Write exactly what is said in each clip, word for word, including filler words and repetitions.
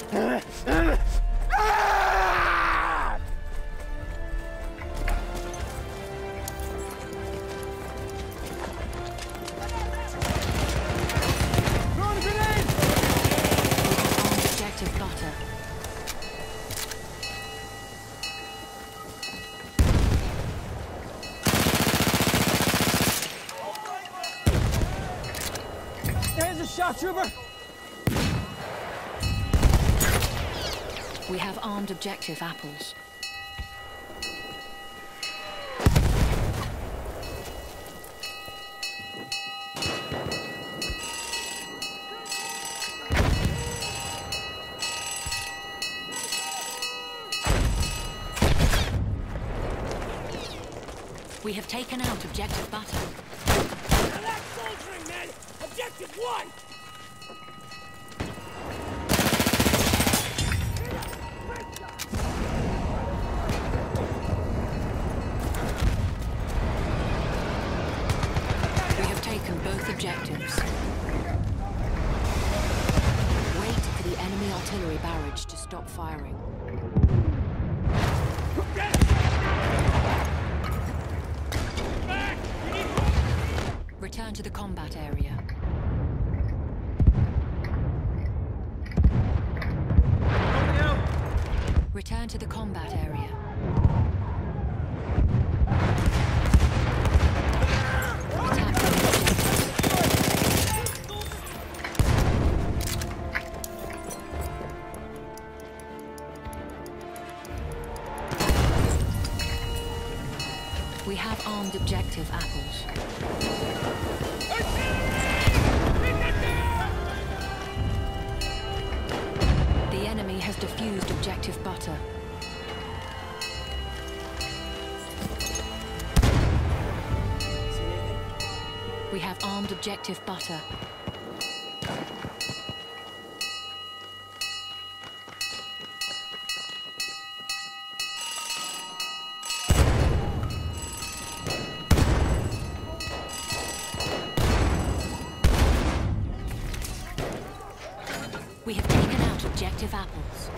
Trooper! We have armed objective apples. We have taken out objective butter. Relax soldiering, men! Objective one! Both objectives. Wait for the enemy artillery barrage to stop firing. Return to the combat area. Return to the combat area. We have armed objective apples. The enemy has defused objective butter. We have armed objective butter. We have taken out objective apples.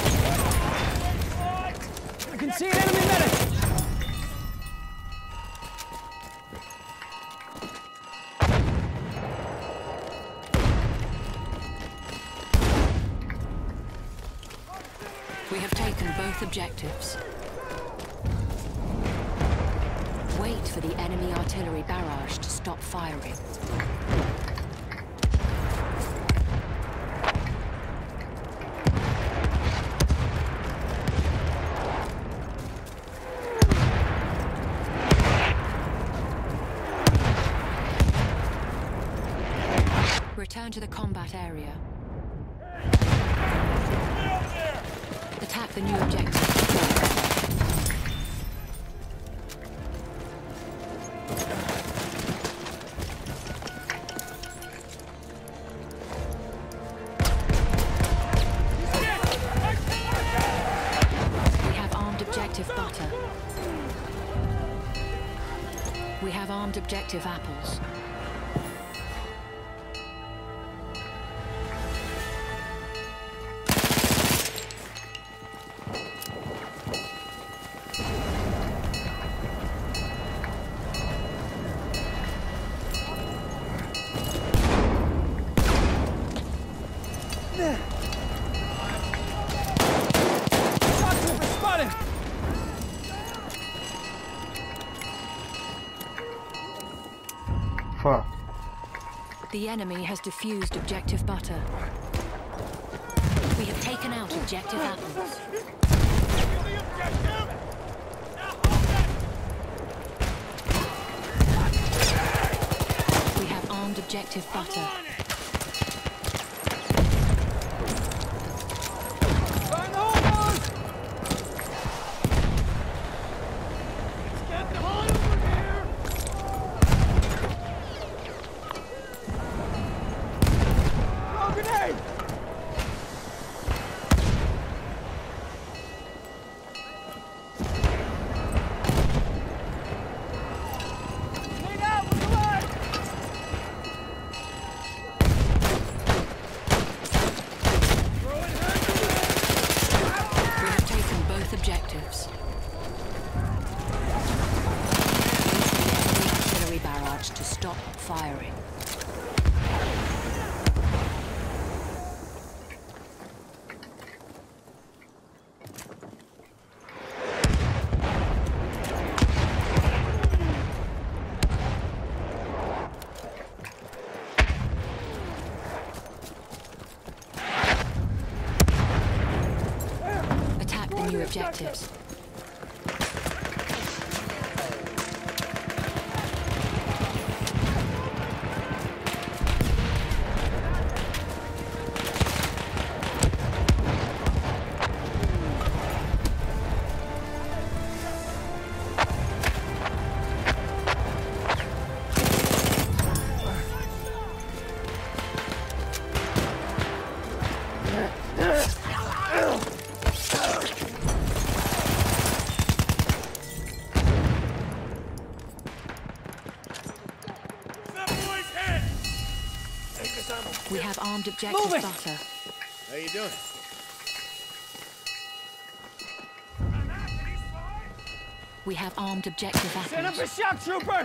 I can see an enemy medic! We have taken both objectives. Wait for the enemy artillery barrage to stop firing. Return to the combat area. Attack the new objective. We have armed objective butter. We have armed objective apples. Fuck. The enemy has defused objective butter. We have taken out objective apples. We have armed objective butter. objectives. We have armed objective Move it! butter. How you doing? We have armed objective Send up a apples. shock trooper!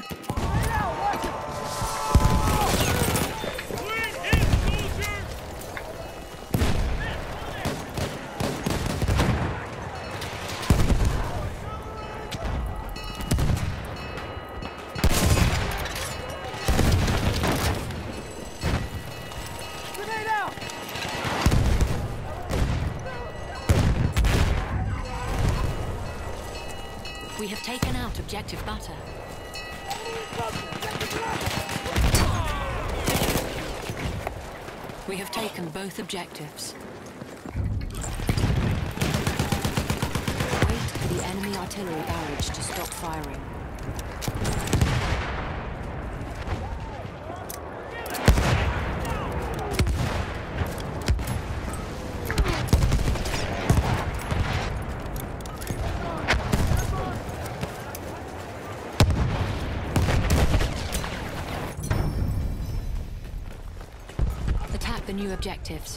Clean hit, soldier! Grenade out! We have taken out objective butter. We have taken both objectives. Wait for the enemy artillery barrage to stop firing. Attack the new objectives.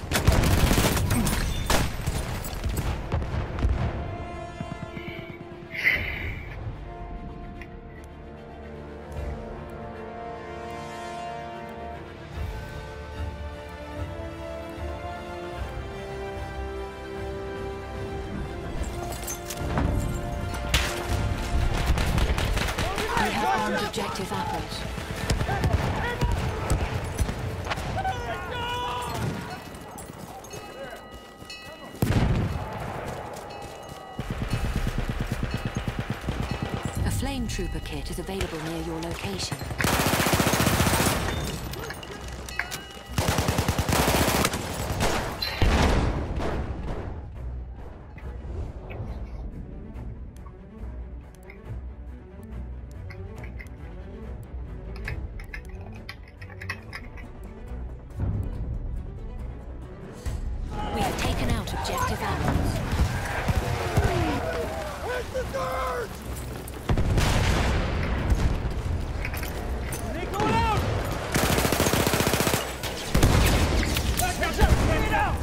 We have armed objective apples. A flame trooper kit is available near your location. We have taken out objective apples. Where's the guard? Grenade going out! Back up, Grenade out!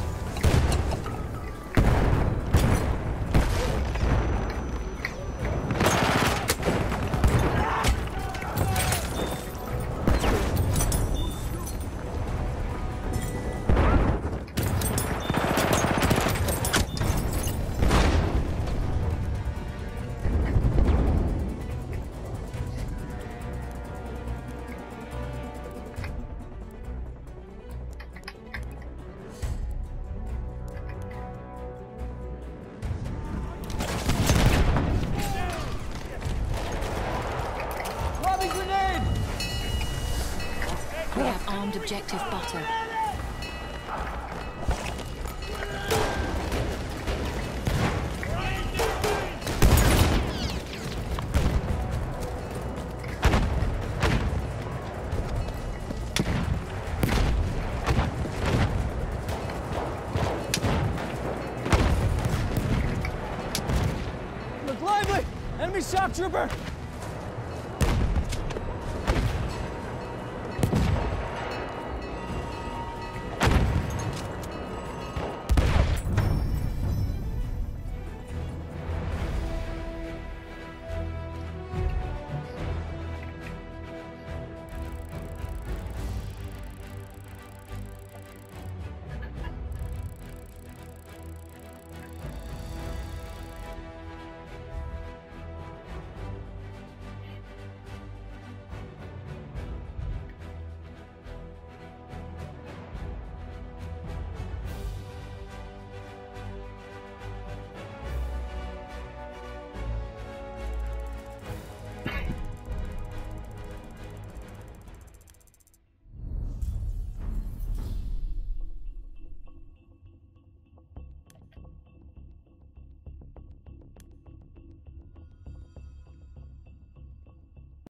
Lobbing grenade! We have armed objective butter. Look lively! Enemy shock trooper!